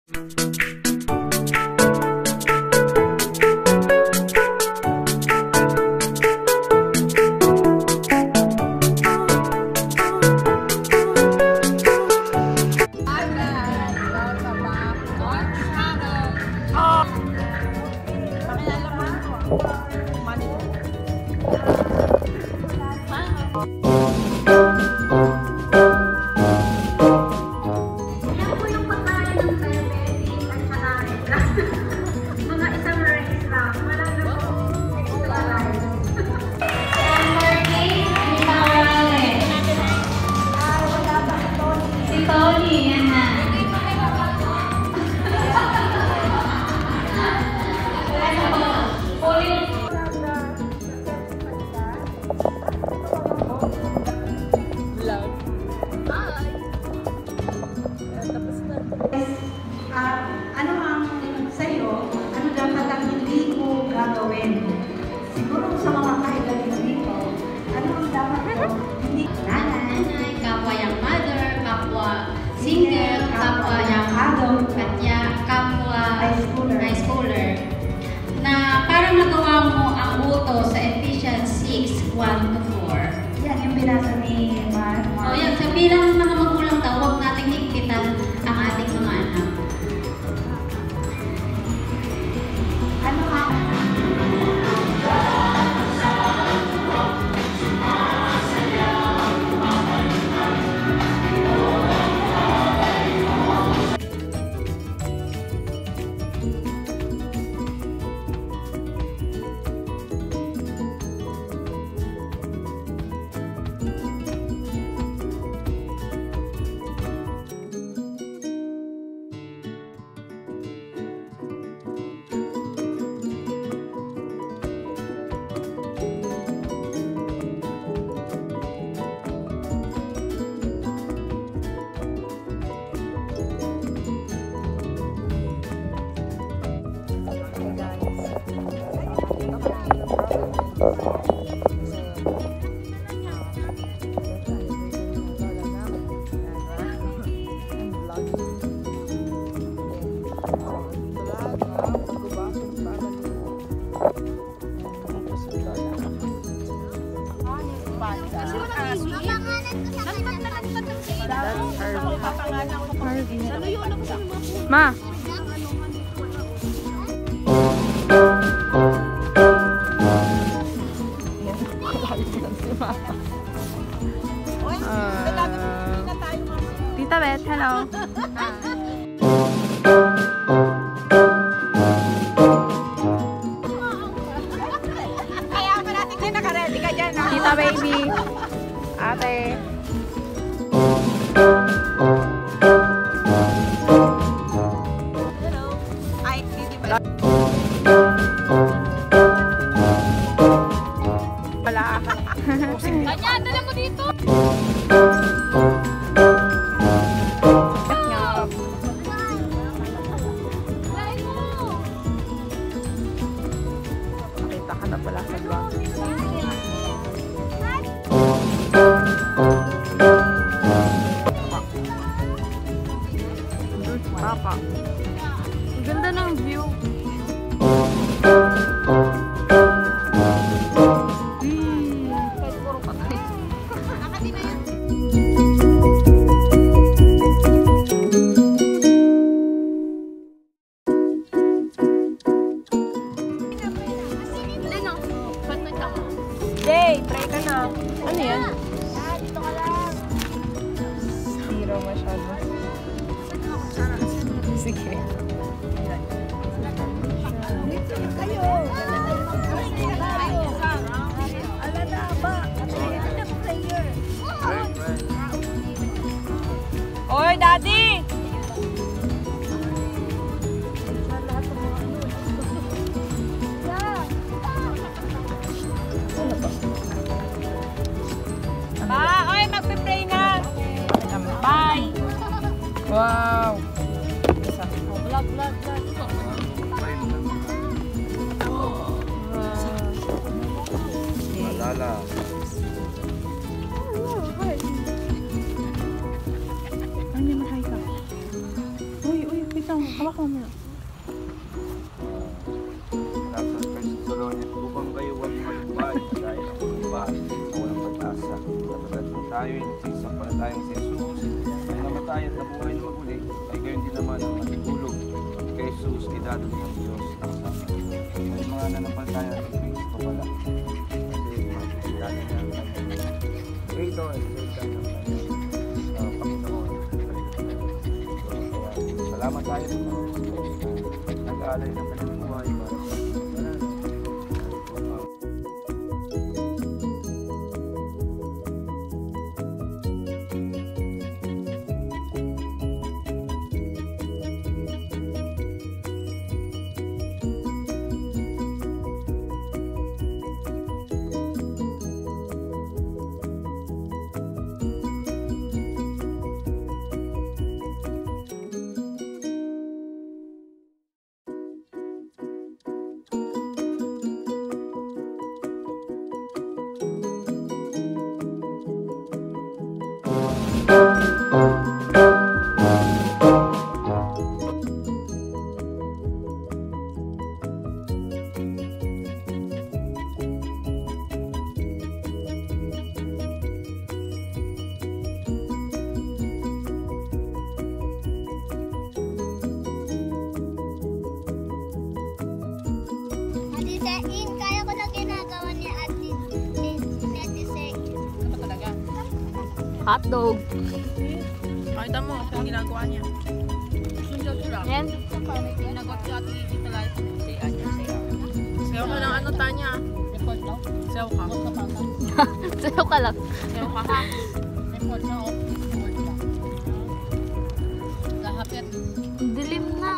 Single, kapwa yang adult, at kapwa high schooler, na para magawa mo ang utos sa Ephesians 6:1-4. Yan yung binasa ni Mark. O yan, sa bilang mga magulang daw, huwag nating higpitan ang ating mga anak. Ano ang Ma. Tita Beth, hello. kaya pa natin din naka-ready ka dyan, ha? Tita baby. Ate. Ay, hindi ba? Wala. Kanya, dala mo dito. Nakita ka na pala sa vlog. Papa. Ang ganda ng view. Puro patay. Jay, pray ka na. Ano yan? Dito ka lang. Zero masyado. Sige. Kayo. Ala na ba? Oy, Daddy! Ba, oy, magpe-pray na. Bye! Wow! Vlog. Malala. Ay, may mahay ka. Uy, kita mo. Hawakan mo. Nasa First Solonia, upang kayo huwag magbalik dahil ang pagbabahan na walang pag-asa. Katulad kung tayo ay nagsisampalatayang si Jesus ay namatay at nabuhay na maguli, ay gayon din naman ang matutulog. Kay Jesus, idadali ng Diyos ng sama. May mga nanampalataya ng Kristo pala. Kasi magsisilala niya ang kanyang ito ay salita ng kanyang Panginoon. Kaya salamat tayo sa mga nag-aalay ng kanyang buhay para sa Kaya ko na ginagawa ni Ate Sein. Ano ba talaga? Hotdog. Pakita mo ang ginagawa niya. Sunod ko lang. Yan. Ginagot ko at ititala. Sayaw ka ng ano, Tanya? Sayaw ka. Sayo ka lang. Sayaw ka ha. Report na ako. Lahapit. Dilim na.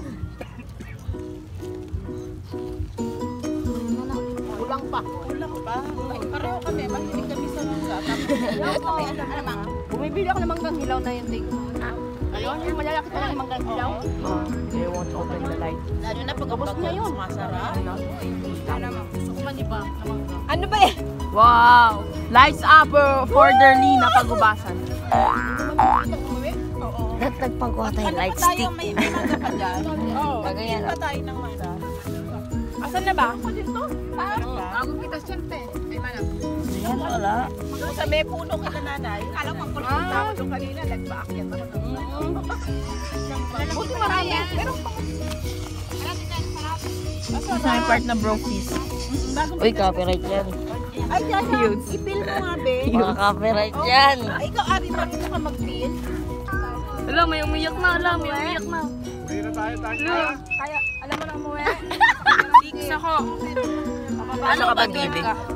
Kulang pa. Kulang pa. Ay, pareho kami. Mahilig kami sa mangga. Tapos, ano mga? Bumibili ako ng manggang hilaw na yung take. Ayun, yung malalaki pa lang yung manggang hilaw. They won't open the light. Lalo na pag Tapos na yun. masarap. Gusto ko man iba. Ano ba eh? Wow! Lights up for Derly na pagubasan. Nagpagawa tayo light stick. May mangga pa dyan. Oo. Kagaya Pa tayo ng mangga. Asan na ba? Ako dito. Bago kita siyempre. Ay, manang. Ayan, wala. Sa may puno kita nanay. Alam mo, kung tawag doon kanina, nagpaakyat ako ng buti marami. Pero Sa may part na brofist. Uy, copyright yan. ay, dyan, ipil mo nga, be. Mga copyright yan. Ikaw, Ari, marunong ka mag-pil. Wala, may umiyak na. Wala, may umiyak na. Hindi na tayo, Kaya, alam mo na umuwi. Ano ka ba, baby?